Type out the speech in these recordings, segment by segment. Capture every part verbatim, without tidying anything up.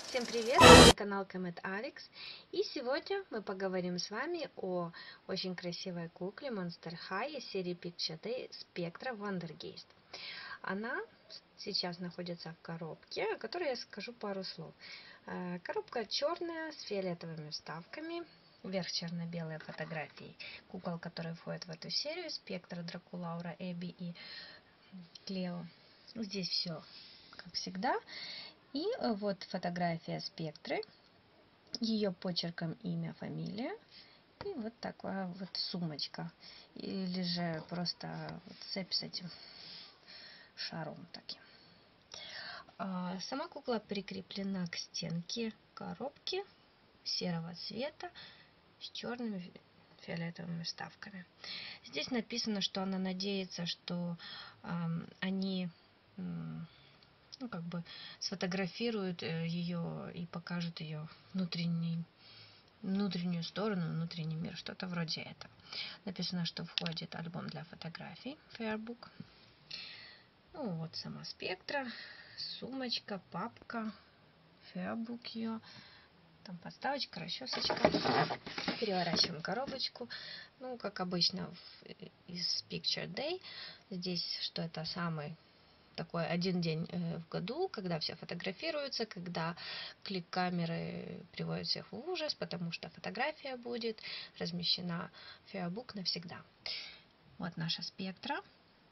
Всем привет, это канал Comet Alex, и сегодня мы поговорим с вами о очень красивой кукле Monster High из серии Picture Day Spectra Wandergeist. Она сейчас находится в коробке, о которой я скажу пару слов. Коробка черная с фиолетовыми вставками, вверх черно-белые фотографии кукол, которые входят в эту серию: Спектра, Дракулаура, Эбби и Клео. Здесь все как всегда. И вот фотография Спектры, ее почерком имя, фамилия, и вот такая вот сумочка, или же просто вот цепь с этим шаром таким. А сама кукла прикреплена к стенке коробки серого цвета с черными фиолетовыми вставками. Здесь написано, что она надеется, что э, они э, ну, как бы сфотографируют ее и покажут ее внутренний, внутреннюю сторону, внутренний мир, что-то вроде этого. Написано, что входит альбом для фотографий Fairbook. Ну вот сама Спектра, сумочка, папка, Fairbook ее, там подставочка, расчесочка. Переворачиваем коробочку. Ну, как обычно из Picture Day, здесь, что это самый такой один день в году, когда все фотографируются, когда клик камеры приводит всех в ужас, потому что фотография будет размещена в Fairbook навсегда. Вот наша Спектра.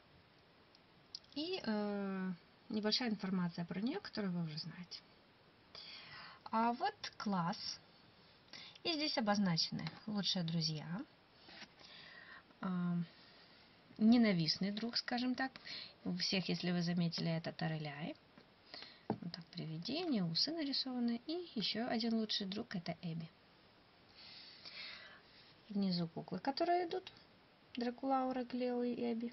И э, небольшая информация про нее, которую вы уже знаете. А вот класс. И здесь обозначены лучшие друзья, э, ненавистный друг, скажем так. У всех, если вы заметили, это Тареляй. Вот так, привидение, усы нарисованы. И еще один лучший друг — это Эбби. Внизу куклы, которые идут. Дракулаура, Клео и Эбби.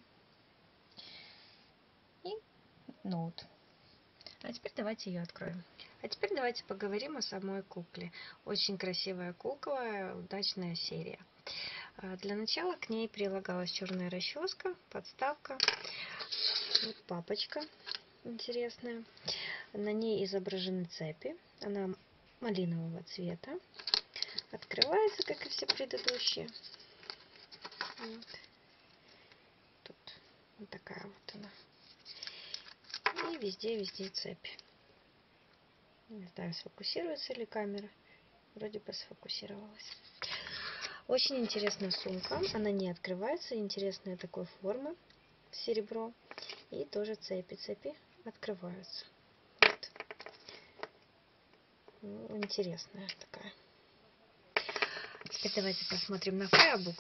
И ноут. А теперь давайте ее откроем. А теперь давайте поговорим о самой кукле. Очень красивая кукла, удачная серия. Для начала к ней прилагалась черная расческа, подставка, вот папочка интересная. На ней изображены цепи. Она малинового цвета. Открывается, как и все предыдущие. Вот. Тут вот такая вот она. И везде-везде цепь. Не знаю, сфокусируется ли камера. Вроде бы сфокусировалась. Очень интересная сумка. Она не открывается. Интересная такой формы. Серебро. И тоже цепи. Цепи открываются. Вот. Ну, интересная такая. Теперь давайте посмотрим на Fairbook.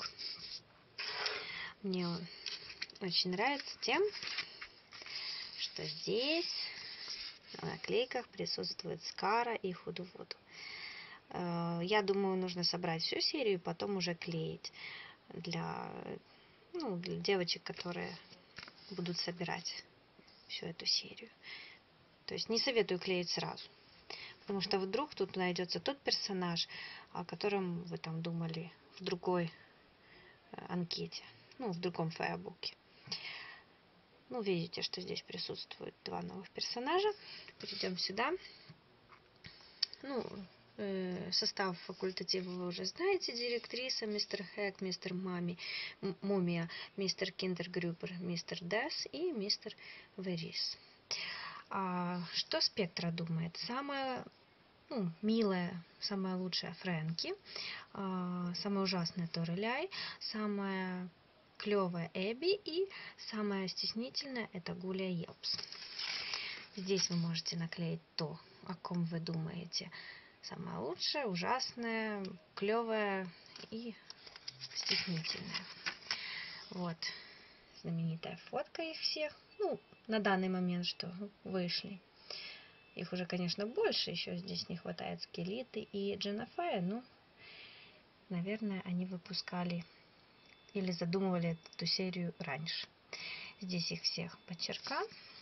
Мне он очень нравится тем, что здесь на наклейках присутствует Скара и Худувуду. Я думаю, нужно собрать всю серию и потом уже клеить для, ну, для девочек, которые будут собирать всю эту серию. То есть не советую клеить сразу, потому что вдруг тут найдется тот персонаж, о котором вы там думали в другой анкете, ну, в другом фаербуке. Ну, видите, что здесь присутствуют два новых персонажа. Перейдем сюда. Ну, э, состав факультатива вы уже знаете. Директриса, мистер Хэк, мистер Мами, Мумия, мистер Киндергрюпер, мистер Дэс и мистер Верис. А что Спектра думает? Самая ну, милая, самая лучшая Фрэнки, а, самая ужасная Тареляй, самая клевая Эбби и самая стеснительная — это Гулия Елпс. Здесь вы можете наклеить то, о ком вы думаете. Самая лучшая, ужасная, клевая и стеснительная. Вот знаменитая фотка их всех. Ну, на данный момент, что вышли. Их уже, конечно, больше. Еще здесь не хватает Скелеты и Дженофая. Ну, наверное, они выпускали или задумывали эту серию раньше. Здесь их всех подчерка.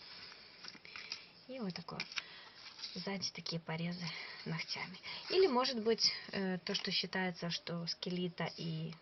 И вот такой сзади такие порезы ногтями. Или, может быть, то, что считается, что Скелета и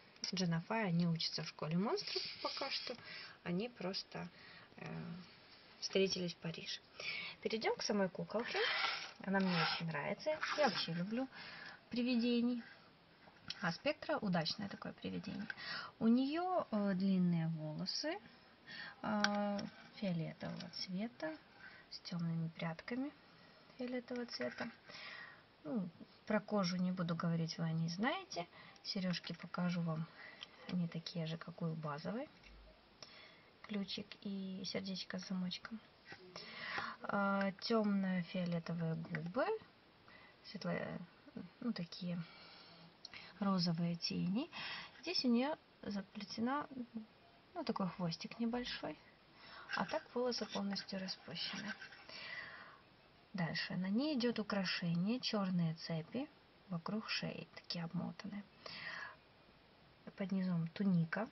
Дженофая, они учатся в школе монстров пока что. Они просто встретились в Париже. Перейдем к самой куколке. Она мне очень нравится. Я вообще люблю привидений. А Спектра удачное такое привидение. У нее э, длинные волосы э, фиолетового цвета с темными прядками фиолетового цвета. Ну, про кожу не буду говорить, вы о ней знаете. Сережки покажу вам. Они такие же, как у базовой. Ключик и сердечко с замочком. А, темные фиолетовые губы. Светлые, ну, такие розовые тени. Здесь у нее заплетена, ну, такой хвостик небольшой. А так волосы полностью распущены. Дальше. На ней идет украшение. Черные цепи вокруг шеи. Такие обмотанные. Под низом туника.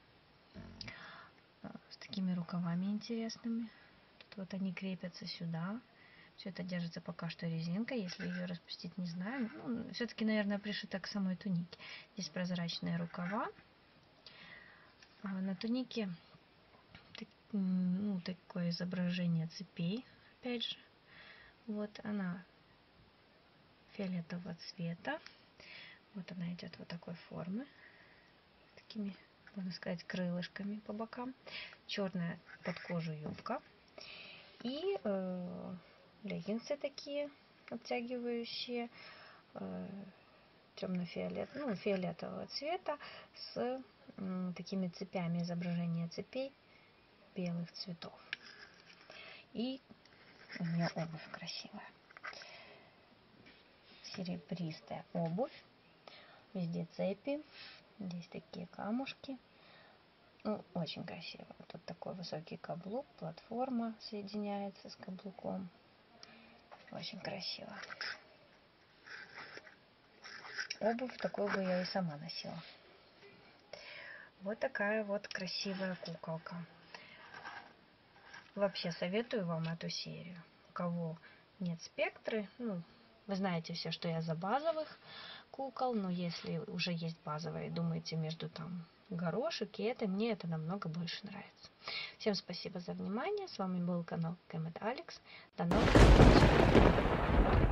С такими рукавами интересными. Тут вот они крепятся сюда. Все это держится пока что резинкой. Если ее распустить, не знаю. Ну, все-таки, наверное, пришито к самой тунике. Здесь прозрачные рукава. А на тунике так, ну, такое изображение цепей. Опять же. Вот она фиолетового цвета. Вот она идет вот такой формы. Такими, можно сказать, крылышками по бокам. Черная под кожу юбка. И э, леггинсы такие обтягивающие. Э, темно-фиолет, ну, фиолетового цвета. С э, такими цепями, изображение цепей белых цветов. И у нее обувь красивая. Серебристая обувь. Везде цепи. Здесь такие камушки. Ну, очень красиво. Тут такой высокий каблук. Платформа соединяется с каблуком. Очень красиво. Обувь такую бы я и сама носила. Вот такая вот красивая куколка. Вообще советую вам эту серию. У кого нет Спектры, ну, вы знаете все, что я за базовых кукол, но если уже есть базовые, думаете между там горошек и это, мне это намного больше нравится. Всем спасибо за внимание. С вами был канал Kemet Alex. До новых встреч.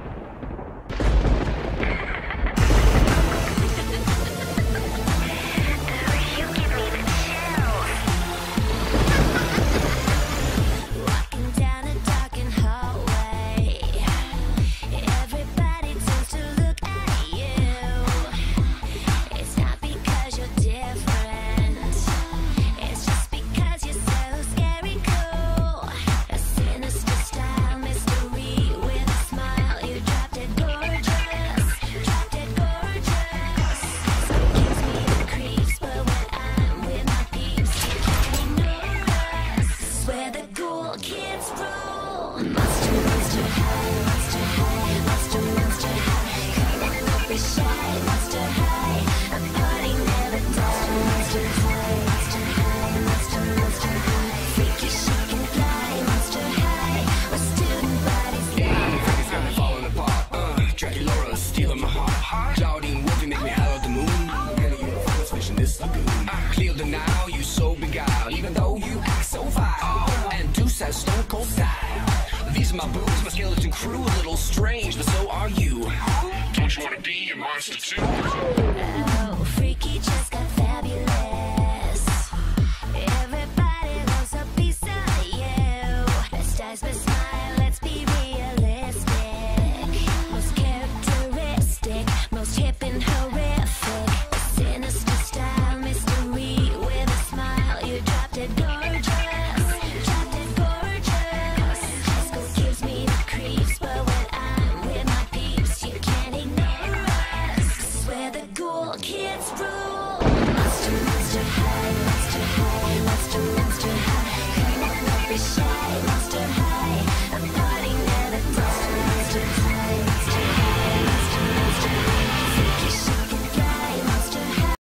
Stone cold style. These are my boobs, my skeleton crew. A little strange, but so are you. Don't you wanna be a monster too? Oh, freaky just got fabulous.